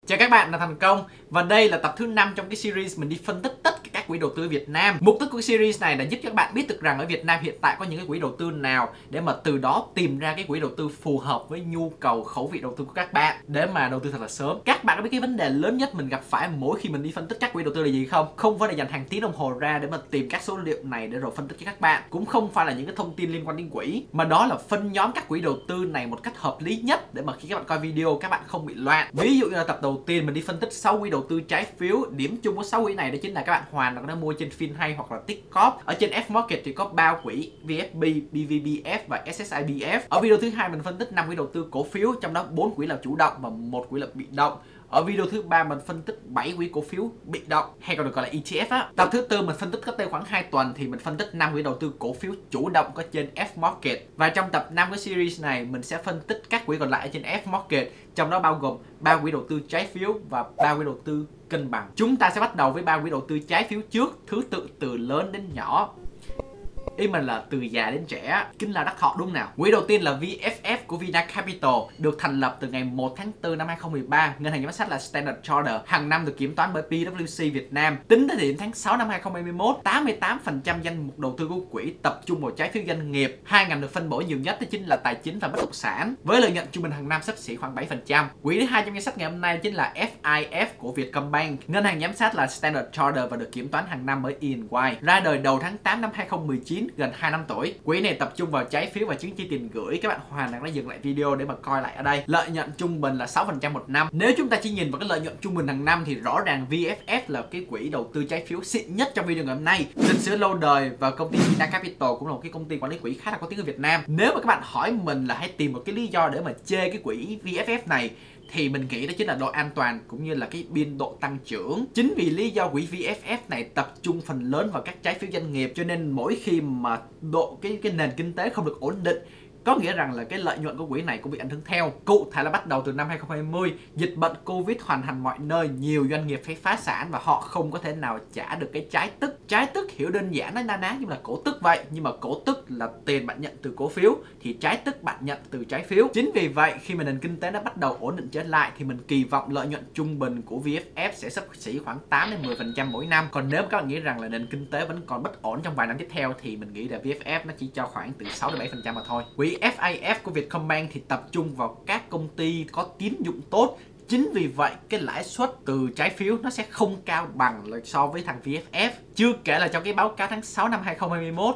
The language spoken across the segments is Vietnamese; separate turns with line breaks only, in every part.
Chào các bạn, là Thành Công và đây là tập thứ 5 trong cái series mình đi phân tích tất cả các quỹ đầu tư Việt Nam. Mục đích của cái series này là giúp cho các bạn biết được rằng ở Việt Nam hiện tại có những cái quỹ đầu tư nào để mà từ đó tìm ra cái quỹ đầu tư phù hợp với nhu cầu khẩu vị đầu tư của các bạn để mà đầu tư thật là sớm. Các bạn có biết cái vấn đề lớn nhất mình gặp phải mỗi khi mình đi phân tích các quỹ đầu tư là gì không? Không phải là dành hàng tiếng đồng hồ ra để mà tìm các số liệu này để rồi phân tích cho các bạn, cũng không phải là những cái thông tin liên quan đến quỹ, mà đó là phân nhóm các quỹ đầu tư này một cách hợp lý nhất để mà khi các bạn coi video các bạn không bị loạn. Ví dụ như là tập đầu tiên mình đi phân tích 6 quỹ đầu tư trái phiếu, điểm chung của 6 quỹ này đó chính là các bạn hoàn toàn có thể mua trên FinHay hoặc là Tikcorp. Ở trên Fmarket thì có 3 quỹ VFB, BVBF và SSIBF. Ở video thứ hai mình phân tích 5 quỹ đầu tư cổ phiếu, trong đó 4 quỹ là chủ động và 1 quỹ là bị động. Ở video thứ 3 mình phân tích 7 quỹ cổ phiếu bị động hay còn được gọi là ETF á. Tập thứ 4 mình phân tích cách đây khoảng 2 tuần thì mình phân tích 5 quỹ đầu tư cổ phiếu chủ động có trên Fmarket. Và trong tập 5 cái series này mình sẽ phân tích các quỹ còn lại ở trên Fmarket, trong đó bao gồm 3 quỹ đầu tư trái phiếu và 3 quỹ đầu tư cân bằng. Chúng ta sẽ bắt đầu với 3 quỹ đầu tư trái phiếu trước, thứ tự từ lớn đến nhỏ. Ý mình là từ già đến trẻ, chính là đắc họ đúng nào. Quỹ đầu tiên là VFF của Vinacapital, được thành lập từ ngày 1 tháng 4 năm 2013. Ngân hàng giám sát là Standard Chartered, hàng năm được kiểm toán bởi PwC Việt Nam. Tính tới điểm tháng 6 năm 2021, 88% danh mục đầu tư của quỹ tập trung vào trái phiếu doanh nghiệp. Hai ngành được phân bổ nhiều nhất đó chính là tài chính và bất động sản, với lợi nhuận trung bình hàng năm xấp xỉ khoảng 7%. Quỹ thứ hai trong danh sách ngày hôm nay chính là FIF của Vietcombank. Ngân hàng giám sát là Standard Chartered và được kiểm toán hàng năm bởi EY. Ra đời đầu tháng 8 năm 2019, gần 2 năm tuổi. Quỹ này tập trung vào trái phiếu và chứng chỉ tiền gửi. Các bạn hoàn toàn đã dừng lại video để mà coi lại ở đây. Lợi nhuận trung bình là 6% một năm. Nếu chúng ta chỉ nhìn vào cái lợi nhuận trung bình hàng năm thì rõ ràng VFF là cái quỹ đầu tư trái phiếu xịn nhất trong video ngày hôm nay. Lịch sử lâu đời và công ty Vinacapital cũng là một cái công ty quản lý quỹ khá là có tiếng ở Việt Nam. Nếu mà các bạn hỏi mình là hãy tìm một cái lý do để mà chê cái quỹ VFF này thì mình nghĩ đó chính là độ an toàn cũng như là cái biên độ tăng trưởng. Chính vì lý do quỹ VFF này tập trung phần lớn vào các trái phiếu doanh nghiệp, cho nên mỗi khi mà cái nền kinh tế không được ổn định, có nghĩa rằng là cái lợi nhuận của quỹ này cũng bị ảnh hưởng theo. Cụ thể là bắt đầu từ năm 2020, dịch bệnh Covid hoành hành mọi nơi, nhiều doanh nghiệp phải phá sản và họ không có thể nào trả được cái trái tức. Trái tức hiểu đơn giản nó na ná như là cổ tức vậy, nhưng mà cổ tức là tiền bạn nhận từ cổ phiếu, thì trái tức bạn nhận từ trái phiếu. Chính vì vậy khi mà nền kinh tế nó bắt đầu ổn định trở lại thì mình kỳ vọng lợi nhuận trung bình của VFF sẽ xấp xỉ khoảng 8 đến 10% mỗi năm. Còn nếu các bạn nghĩ rằng là nền kinh tế vẫn còn bất ổn trong vài năm tiếp theo thì mình nghĩ là VFF nó chỉ cho khoảng từ 6 đến 7% mà thôi. Quỹ FIF của Vietcombank thì tập trung vào các công ty có tín dụng tốt. Chính vì vậy cái lãi suất từ trái phiếu nó sẽ không cao bằng so với thằng VFF. Chưa kể là trong cái báo cáo tháng 6 năm 2021,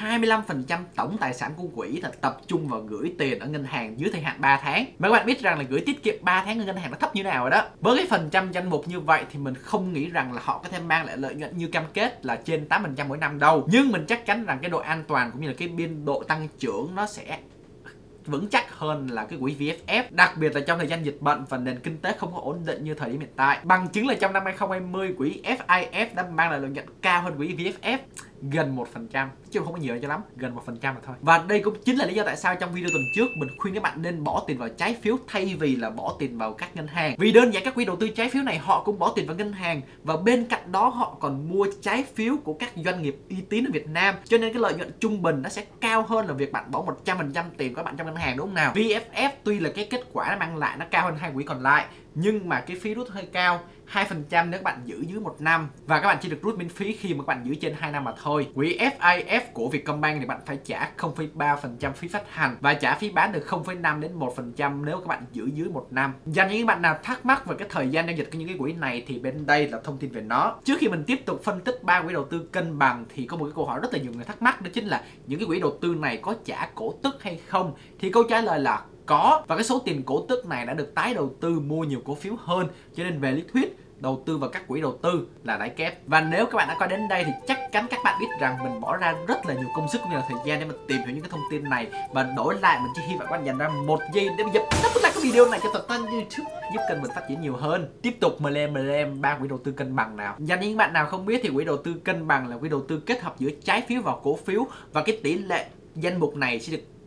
25% tổng tài sản của quỹ là tập trung vào gửi tiền ở ngân hàng dưới thời hạn 3 tháng. Mà các bạn biết rằng là gửi tiết kiệm 3 tháng ở ngân hàng nó thấp như nào rồi đó. Với cái phần trăm danh mục như vậy thì mình không nghĩ rằng là họ có thể mang lại lợi nhuận như cam kết là trên 8% mỗi năm đâu. Nhưng mình chắc chắn rằng cái độ an toàn cũng như là cái biên độ tăng trưởng nó sẽ vững chắc hơn là cái quỹ VFF, đặc biệt là trong thời gian dịch bệnh và nền kinh tế không có ổn định như thời điểm hiện tại. Bằng chứng là trong năm 2020, quỹ FIF đã mang lại lợi nhuận cao hơn quỹ VFF gần 1%, chứ không có nhiều cho lắm, gần 1% mà thôi. Và đây cũng chính là lý do tại sao trong video tuần trước mình khuyên các bạn nên bỏ tiền vào trái phiếu thay vì là bỏ tiền vào các ngân hàng. Vì đơn giản các quỹ đầu tư trái phiếu này họ cũng bỏ tiền vào ngân hàng và bên cạnh đó họ còn mua trái phiếu của các doanh nghiệp uy tín ở Việt Nam, cho nên cái lợi nhuận trung bình nó sẽ cao hơn là việc bạn bỏ 100% tiền của bạn trong ngân hàng, đúng không nào? VFF tuy là cái kết quả nó mang lại nó cao hơn hai quỹ còn lại, nhưng mà cái phí rút hơi cao, 2% nếu các bạn giữ dưới 1 năm, và các bạn chỉ được rút miễn phí khi mà các bạn giữ trên 2 năm mà thôi. Quỹ FIF của Vietcombank thì bạn phải trả 0,3% phí phát hành và trả phí bán được 0,5 đến 1% nếu các bạn giữ dưới 1 năm. Dành những bạn nào thắc mắc về cái thời gian giao dịch của những cái quỹ này thì bên đây là thông tin về nó. Trước khi mình tiếp tục phân tích 3 quỹ đầu tư cân bằng thì có một cái câu hỏi rất là nhiều người thắc mắc, đó chính là những cái quỹ đầu tư này có trả cổ tức hay không? Thì câu trả lời là có, và cái số tiền cổ tức này đã được tái đầu tư mua nhiều cổ phiếu hơn, cho nên về lý thuyết đầu tư vào các quỹ đầu tư là lãi kép. Và nếu các bạn đã coi đến đây thì chắc chắn các bạn biết rằng mình bỏ ra rất là nhiều công sức cũng như là thời gian để mà tìm hiểu những cái thông tin này, và đổi lại mình chỉ hy vọng các bạn dành ra 1 giây để mà dập tắt like cái video này cho toàn kênh YouTube, giúp kênh mình phát triển nhiều hơn. Tiếp tục MLM 3 quỹ đầu tư cân bằng nào. Dành những bạn nào không biết thì quỹ đầu tư cân bằng là quỹ đầu tư kết hợp giữa trái phiếu và cổ phiếu, và cái tỷ lệ danh mục này sẽ được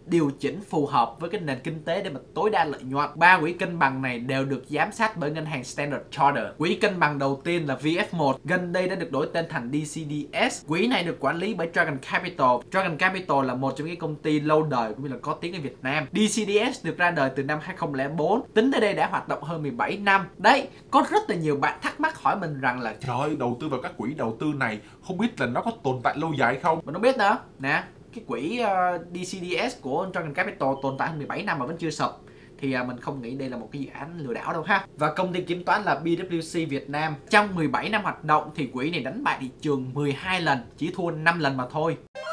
điều chỉnh phù hợp với cái nền kinh tế để mà tối đa lợi nhuận. 3 quỹ cân bằng này đều được giám sát bởi ngân hàng Standard Chartered. Quỹ cân bằng đầu tiên là VF1, gần đây đã được đổi tên thành DCDS. Quỹ này được quản lý bởi Dragon Capital. Dragon Capital là một trong những công ty lâu đời cũng như là có tiếng ở Việt Nam. DCDS được ra đời từ năm 2004, tính tới đây đã hoạt động hơn 17 năm. Đấy, có rất là nhiều bạn thắc mắc hỏi mình rằng là
trời ơi, đầu tư vào các quỹ đầu tư này không biết là nó có tồn tại lâu dài không?
mình không biết nữa. Nè, cái quỹ DCDS của Dragon Capital tồn tại hơn 17 năm mà vẫn chưa sập, thì mình không nghĩ đây là một cái dự án lừa đảo đâu ha. Và công ty kiểm toán là PwC Việt Nam. Trong 17 năm hoạt động thì quỹ này đánh bại thị trường 12 lần, chỉ thua 5 lần mà thôi.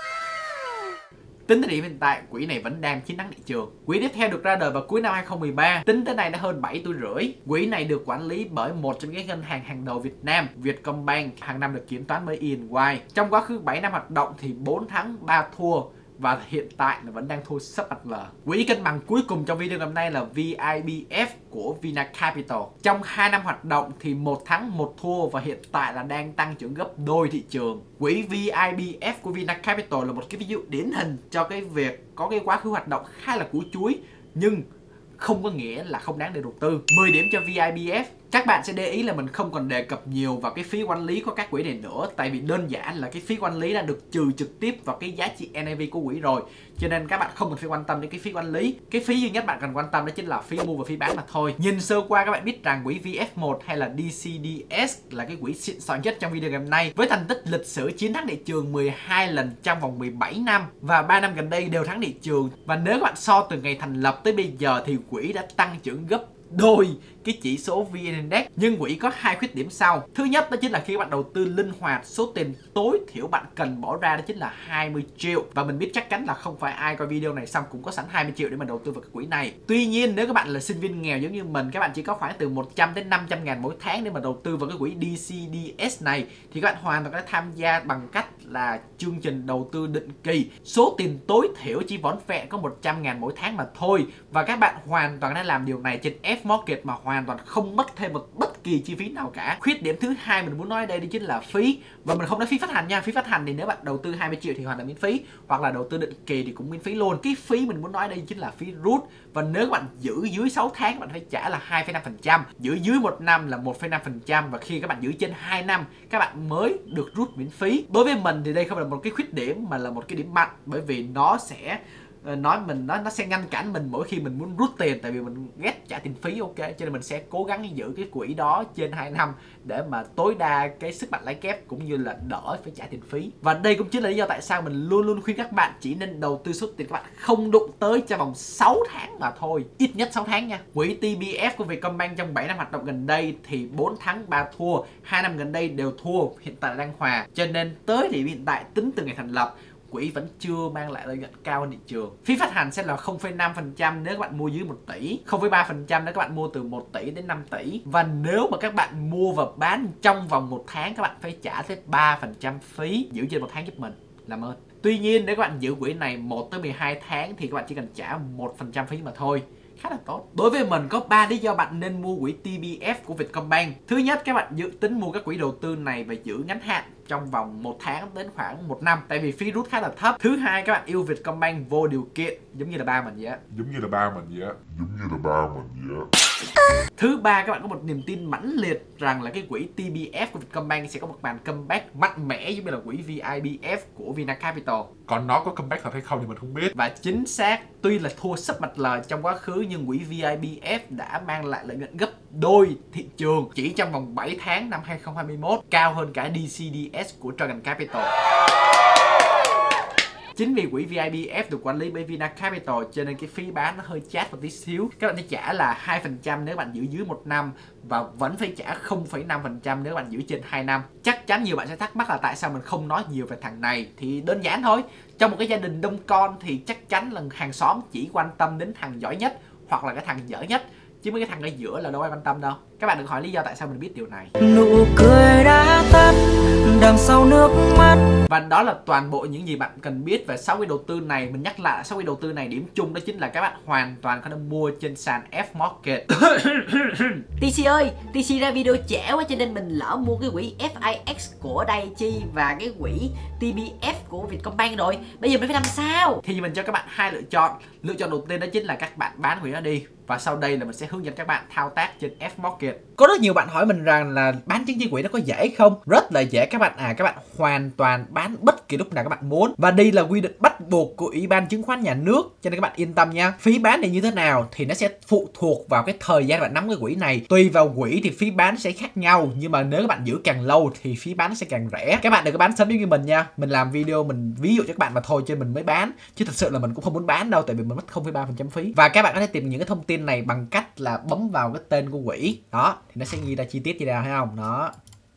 Tính tới điểm hiện tại, quỹ này vẫn đang chiến thắng thị trường. Quỹ tiếp theo được ra đời vào cuối năm 2013, tính tới nay đã hơn 7 tuổi rưỡi. Quỹ này được quản lý bởi một trong những ngân hàng hàng đầu Việt Nam, Vietcombank, hàng năm được kiểm toán bởi EY. Trong quá khứ 7 năm hoạt động thì 4 thắng 3 thua, và hiện tại là vẫn đang thua sấp mặt lờ. Quỹ cân bằng cuối cùng trong video ngày hôm nay là VIBF của Vinacapital. Trong 2 năm hoạt động thì 1 thắng 1 thua và hiện tại là đang tăng trưởng gấp đôi thị trường. Quỹ VIBF của Vinacapital là một cái ví dụ điển hình cho cái việc có cái quá khứ hoạt động khá là củ chuối, nhưng không có nghĩa là không đáng để đầu tư. 10 điểm cho VIBF. Các bạn sẽ để ý là mình không còn đề cập nhiều vào cái phí quản lý của các quỹ này nữa, tại vì đơn giản là cái phí quản lý đã được trừ trực tiếp vào cái giá trị NAV của quỹ rồi, cho nên các bạn không cần phải quan tâm đến cái phí quản lý. Cái phí duy nhất bạn cần quan tâm đó chính là phí mua và phí bán mà thôi. Nhìn sơ qua các bạn biết rằng quỹ VF1 hay là DCDS là cái quỹ xịn sò nhất trong video ngày hôm nay, với thành tích lịch sử chiến thắng thị trường 12 lần trong vòng 17 năm và 3 năm gần đây đều thắng thị trường. Và nếu các bạn so từ ngày thành lập tới bây giờ thì quỹ đã tăng trưởng gấp đôi cái chỉ số VN Index. Nhưng quỹ có 2 khuyết điểm sau. Thứ nhất đó chính là khi bạn đầu tư linh hoạt, số tiền tối thiểu bạn cần bỏ ra đó chính là 20 triệu. Và mình biết chắc chắn là không phải ai coi video này xong cũng có sẵn 20 triệu để mà đầu tư vào cái quỹ này. Tuy nhiên nếu các bạn là sinh viên nghèo giống như mình, các bạn chỉ có khoảng từ 100 đến 500 ngàn mỗi tháng để mà đầu tư vào cái quỹ DCDS này, thì các bạn hoàn toàn có thể tham gia bằng cách là chương trình đầu tư định kỳ. Số tiền tối thiểu chỉ vỏn vẹn có 100 ngàn mỗi tháng mà thôi. Và các bạn hoàn toàn đã làm điều này trên Fmarket mà hoàn toàn không mất thêm một bất kỳ chi phí nào cả. Khuyết điểm thứ hai mình muốn nói ở đây đó chính là phí. Và mình không nói phí phát hành nha. Phí phát hành thì nếu bạn đầu tư 20 triệu thì hoàn toàn miễn phí, hoặc là đầu tư định kỳ thì cũng miễn phí luôn. Cái phí mình muốn nói đây chính là phí rút. Và nếu các bạn giữ dưới 6 tháng các bạn phải trả là 2,5%, giữ dưới 1 năm là 1,5%, và khi các bạn giữ trên 2 năm các bạn mới được rút miễn phí. Đối với mình thì đây không phải là một cái khuyết điểm mà là một cái điểm mạnh, bởi vì nó sẽ nó sẽ ngăn cản mình mỗi khi mình muốn rút tiền, tại vì mình ghét trả tiền phí, ok, cho nên mình sẽ cố gắng giữ cái quỹ đó trên 2 năm để mà tối đa cái sức mạnh lãi kép cũng như là đỡ phải trả tiền phí. Và đây cũng chính là lý do tại sao mình luôn luôn khuyên các bạn chỉ nên đầu tư số tiền các bạn không đụng tới trong vòng 6 tháng mà thôi, ít nhất 6 tháng nha. Quỹ TBF của Vietcombank trong 7 năm hoạt động gần đây thì 4 thắng 3 thua, 2 năm gần đây đều thua, hiện tại đang hòa, cho nên tới điểm hiện tại tính từ ngày thành lập quỹ vẫn chưa mang lại lợi nhuận cao hơn thị trường. Phí phát hành sẽ là 0,5% nếu các bạn mua dưới 1 tỷ, 0,3% nếu các bạn mua từ 1 tỷ đến 5 tỷ. Và nếu mà các bạn mua và bán trong vòng 1 tháng các bạn phải trả tới 3% phí. Giữ trên 1 tháng giúp mình, làm ơn. Tuy nhiên nếu các bạn giữ quỹ này 1 tới 12 tháng thì các bạn chỉ cần trả 1% phí mà thôi, khá là tốt. Đối với mình có 3 lý do bạn nên mua quỹ TBF của Vietcombank. Thứ nhất, các bạn dự tính mua các quỹ đầu tư này và giữ ngắn hạn trong vòng 1 tháng đến khoảng 1 năm, tại vì phí rút khá là thấp. Thứ hai, các bạn yêu Vietcombank vô điều kiện, giống như là ba mình vậy á. Thứ ba, các bạn có một niềm tin mãnh liệt rằng là cái quỹ TBF của Vietcombank sẽ có một màn comeback mạnh mẽ giống như là quỹ VIBF của Vinacapital.
Còn nó có comeback thật hay không thì mình không biết.
Và chính xác, tuy là thua sấp mặt lời trong quá khứ nhưng quỹ VIBF đã mang lại lợi nhuận gấp đôi thị trường chỉ trong vòng 7 tháng năm 2021, cao hơn cả DCDS của Dragon Capital. Chính vì quỹ VIBF được quản lý bởi Vinacapital cho nên cái phí bán nó hơi chát một tí xíu. Các bạn sẽ trả là 2% nếu bạn giữ dưới 1 năm và vẫn phải trả 0,5% nếu bạn giữ trên 2 năm. Chắc chắn nhiều bạn sẽ thắc mắc là tại sao mình không nói nhiều về thằng này. Thì đơn giản thôi. Trong một cái gia đình đông con thì chắc chắn là hàng xóm chỉ quan tâm đến thằng giỏi nhất hoặc là cái thằng dở nhất, chứ mấy cái thằng ở giữa là đâu ai quan tâm đâu. Các bạn đừng hỏi lý do tại sao mình biết điều này.
Nụ cười đã tắt đằng sau nước mắt.
Và đó là toàn bộ những gì bạn cần biết về 6 quỹ đầu tư này. Mình nhắc lại 6 quỹ đầu tư này, điểm chung đó chính là các bạn hoàn toàn có thể mua trên sàn Fmarket.
TC ơi, TC ra video trễ quá cho nên mình lỡ mua cái quỹ FIX của Daiichi và cái quỹ TBF của Vietcombank rồi. Bây giờ mình phải làm sao?
Thì mình cho các bạn hai lựa chọn. Lựa chọn đầu tiên đó chính là các bạn bán quỹ đó đi. Và sau đây là mình sẽ hướng dẫn các bạn thao tác trên Fmarket. Có rất nhiều bạn hỏi mình rằng là bán chứng chỉ quỹ nó có dễ không? Rất là dễ các bạn các bạn hoàn toàn bán bất kỳ lúc nào các bạn muốn. Và đây là quy định bắt buộc của Ủy ban Chứng khoán Nhà nước, cho nên các bạn yên tâm nha. Phí bán này như thế nào thì nó sẽ phụ thuộc vào cái thời gian bạn nắm cái quỹ này. Tùy vào quỹ thì phí bán sẽ khác nhau, nhưng mà nếu các bạn giữ càng lâu thì phí bán sẽ càng rẻ. Các bạn đừng có bán sớm giống như mình nha. Mình làm video mình ví dụ cho các bạn mà thôi cho mình mới bán, chứ thật sự là mình cũng không muốn bán đâu, tại vì mình mất 0,3% phí. Và các bạn có thể tìm những cái thông tin này bằng cách là bấm vào cái tên của quỹ đó, thì nó sẽ ghi ra chi tiết như nào, thấy không? Đó,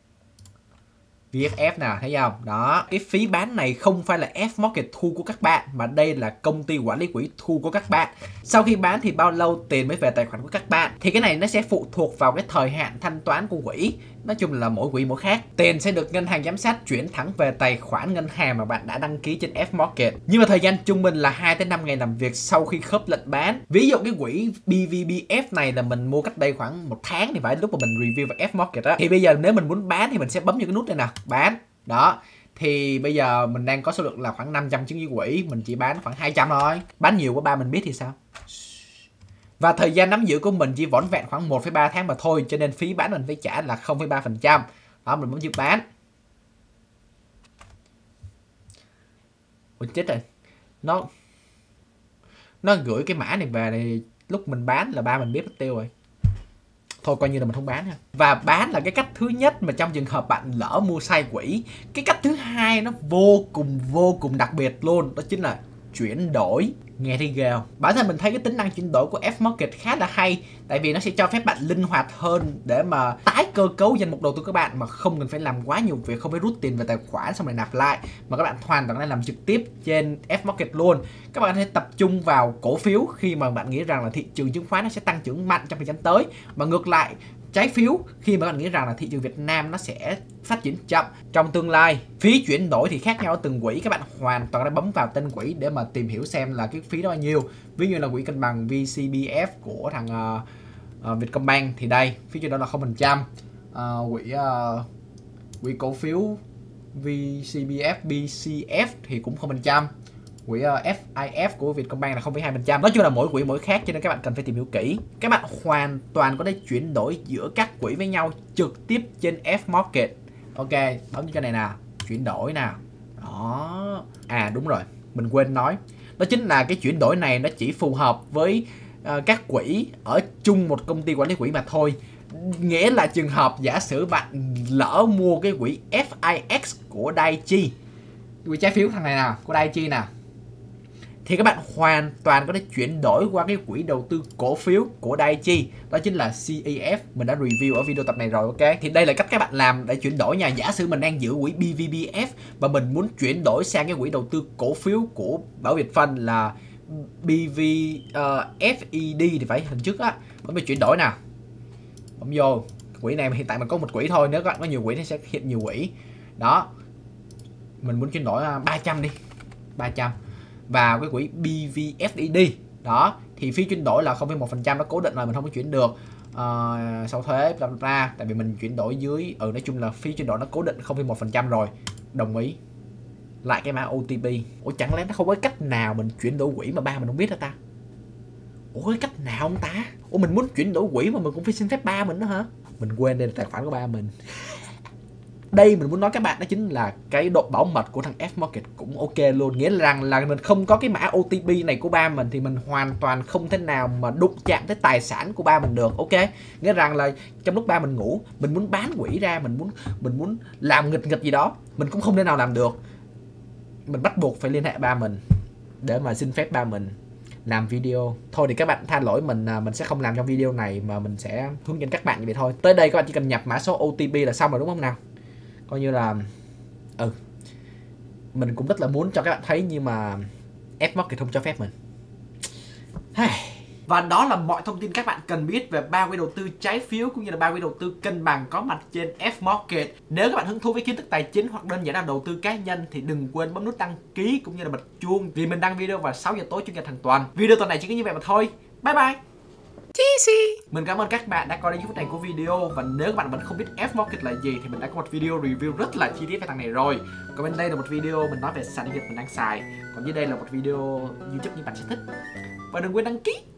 VFF nè, thấy không? Đó, cái phí bán này không phải là Fmarket thu của các bạn, mà đây là công ty quản lý quỹ thu của các bạn. Sau khi bán thì bao lâu tiền mới về tài khoản của các bạn? Thì cái này nó sẽ phụ thuộc vào cái thời hạn thanh toán của quỹ. Nói chung là mỗi quỹ mỗi khác. Tiền sẽ được ngân hàng giám sát chuyển thẳng về tài khoản ngân hàng mà bạn đã đăng ký trên Fmarket. Nhưng mà thời gian trung bình là 2 tới 5 ngày làm việc sau khi khớp lệnh bán. Ví dụ cái quỹ BVBF này là mình mua cách đây khoảng 1 tháng thì phải lúc mà mình review vào Fmarket á. Thì bây giờ nếu mình muốn bán thì mình sẽ bấm vào cái nút này nè, bán. Đó. Thì bây giờ mình đang có số lượng là khoảng 500 chứng chỉ quỹ, mình chỉ bán khoảng 200 thôi. Bán nhiều của ba mình biết thì sao? Và thời gian nắm giữ của mình chỉ vỏn vẹn khoảng 1,3 tháng mà thôi, cho nên phí bán mình phải trả là 0,3%. Đó, mình bấm chữ bán. Ủa chết rồi. Nó gửi cái mã này về này, lúc mình bán là ba mình biết mất tiêu rồi. Thôi coi như là mình không bán ha. Và bán là cái cách thứ nhất mà trong trường hợp bạn lỡ mua sai quỹ. Cái cách thứ hai nó vô cùng đặc biệt luôn, đó chính là chuyển đổi. Nghe thấy ghê không? Bản thân mình thấy cái tính năng chuyển đổi của Fmarket khá là hay, tại vì nó sẽ cho phép bạn linh hoạt hơn để mà tái cơ cấu danh mục đầu tư các bạn mà không cần phải làm quá nhiều việc, không phải rút tiền về tài khoản xong rồi nạp lại, mà các bạn hoàn toàn có thể làm trực tiếp trên Fmarket luôn. Các bạn có thể tập trung vào cổ phiếu khi mà bạn nghĩ rằng là thị trường chứng khoán nó sẽ tăng trưởng mạnh trong thời gian tới, mà ngược lại trái phiếu khi mà bạn nghĩ rằng là thị trường Việt Nam nó sẽ phát triển chậm trong tương lai. Phí chuyển đổi thì khác nhau ở từng quỹ, các bạn hoàn toàn đã bấm vào tên quỹ để mà tìm hiểu xem là cái phí đó bao nhiêu. Ví dụ là quỹ cân bằng VCBF của thằng Vietcombank thì đây phí chuyển đổi là 0%. Quỹ cổ phiếu VCBF BCF thì cũng 0%. Quỹ FIF của Vietcombank là 0,2%. Nói chung là mỗi quỹ mỗi khác, cho nên các bạn cần phải tìm hiểu kỹ. Các bạn hoàn toàn có thể chuyển đổi giữa các quỹ với nhau trực tiếp trên Fmarket. Ok, bấm cho cái này nào, chuyển đổi nào. Đó. À đúng rồi, mình quên nói. Đó chính là cái chuyển đổi này nó chỉ phù hợp với các quỹ ở chung một công ty quản lý quỹ mà thôi. Nghĩa là trường hợp giả sử bạn lỡ mua cái quỹ FIX của Daiichi, quỹ trái phiếu thằng này nào, của Daiichi nào, thì các bạn hoàn toàn có thể chuyển đổi qua cái quỹ đầu tư cổ phiếu của Daiichi, đó chính là CEF. Mình đã review ở video tập này rồi, ok. Thì đây là cách các bạn làm để chuyển đổi nha. Giả sử mình đang giữ quỹ BVBF và mình muốn chuyển đổi sang cái quỹ đầu tư cổ phiếu của Bảo Việt Fund là BVFED thì phải, hình trước á. Bấm vào chuyển đổi nào, bấm vô. Quỹ này hiện tại mình có một quỹ thôi, nếu các bạn có nhiều quỹ thì sẽ hiện nhiều quỹ. Đó, mình muốn chuyển đổi 300 đi, 300 vào cái quỹ BVFED. Đó, thì phí chuyển đổi là 0,1%, nó cố định rồi, mình không có chuyển được. Sau thuế bla bla, tại vì mình chuyển đổi dưới nói chung là phí chuyển đổi nó cố định 0,1% rồi. Đồng ý. Lại cái mã OTP. Ủa chẳng lẽ nó không có cách nào mình chuyển đổi quỹ mà ba mình không biết hả ta? Ủa cái cách nào không ta? Ủa mình muốn chuyển đổi quỹ mà mình cũng phải xin phép ba mình đó hả? Mình quên đây là tài khoản của ba mình. Đây mình muốn nói các bạn đó chính là cái độ bảo mật của thằng Fmarket cũng ok luôn. Nghĩa rằng là mình không có cái mã OTP này của ba mình thì mình hoàn toàn không thể nào mà đụng chạm tới tài sản của ba mình được, ok. Nghĩa rằng là trong lúc ba mình ngủ, mình muốn bán quỹ ra, mình muốn làm nghịch gì đó, mình cũng không thể nào làm được. Mình bắt buộc phải liên hệ ba mình để mà xin phép ba mình làm video. Thôi thì các bạn tha lỗi mình sẽ không làm trong video này mà mình sẽ hướng dẫn các bạn như vậy thôi. Tới đây các bạn chỉ cần nhập mã số OTP là xong rồi đúng không nào? Coi như là mình cũng rất là muốn cho các bạn thấy nhưng mà Fmarket không cho phép mình. Và đó là mọi thông tin các bạn cần biết về 3 quỹ đầu tư trái phiếu cũng như là 3 quỹ đầu tư cân bằng có mặt trên Fmarket. Nếu các bạn hứng thú với kiến thức tài chính hoặc đơn giản là đầu tư cá nhân thì đừng quên bấm nút đăng ký cũng như là bật chuông, vì mình đăng video vào 6 giờ tối chủ nhật hàng tuần. Video tuần này chỉ có như vậy mà thôi. Bye bye. Mình cảm ơn các bạn đã coi đến phút này của video. Và nếu các bạn vẫn không biết Fmarket là gì thì mình đã có một video review rất là chi tiết về thằng này rồi. Còn bên đây là một video mình nói về sàn giao dịch mình đang xài. Còn dưới đây là một video YouTube như bạn sẽ thích. Và đừng quên đăng ký.